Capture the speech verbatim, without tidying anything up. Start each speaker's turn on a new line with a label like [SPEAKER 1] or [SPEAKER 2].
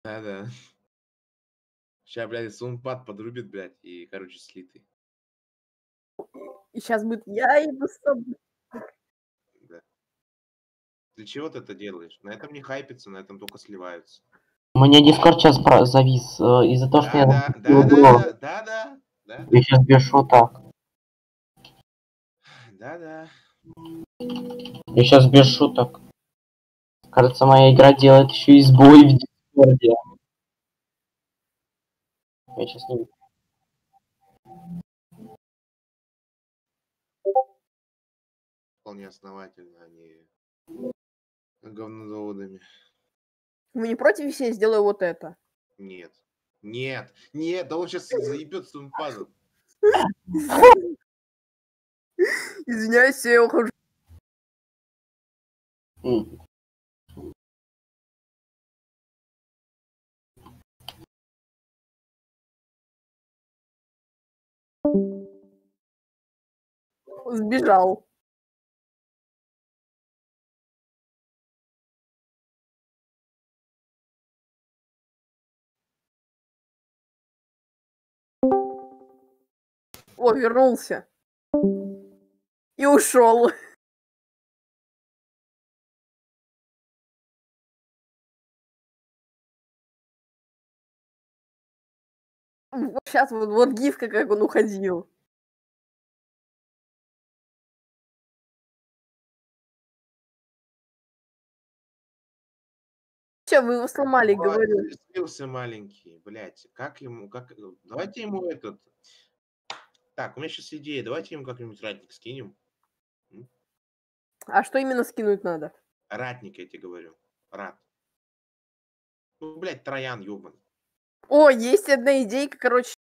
[SPEAKER 1] Да-да. Ща, блядь, сунпад подрубит, блядь, и, короче, слитый.
[SPEAKER 2] И щас будет: "Я иду с тобой".
[SPEAKER 1] Да. Для чего ты это делаешь? На этом не хайпятся, на этом тока сливаются.
[SPEAKER 3] У меня дискорд щас про завис, э, из-за того, что я
[SPEAKER 1] Да-да,
[SPEAKER 3] запустил игру.
[SPEAKER 1] да-да-да, да-да,
[SPEAKER 3] Я
[SPEAKER 1] да-да.
[SPEAKER 3] щас без шуток.
[SPEAKER 1] Да-да.
[SPEAKER 3] Я щас без шуток. Кажется, моя игра делает ещё и сбой в дискорде. Я щас не
[SPEAKER 1] Вполне основательно, они говнозаводами.
[SPEAKER 2] Вы не против, если я сделаю вот это?
[SPEAKER 1] Нет. Нет! Нет! Да он щас заебёт сунпадом.
[SPEAKER 2] Извиняюсь, я ухожу.
[SPEAKER 3] М.
[SPEAKER 2] Сбежал. О, вернулся. И ушёл. Вот щас вот вот гифка, как он уходил. Всё, вы его сломали,
[SPEAKER 1] Ой,
[SPEAKER 2] говорю.
[SPEAKER 1] слился маленький, блядь. Как ему, как, э, давайте ему этот Так, у меня щас идея, давайте ему как-нибудь ратник скинем. М?
[SPEAKER 2] А что именно скинуть надо?
[SPEAKER 1] Ратник, я те говорю. Рат. Ну, блядь, троян ёбаный.
[SPEAKER 2] О, есть одна идейка, короче.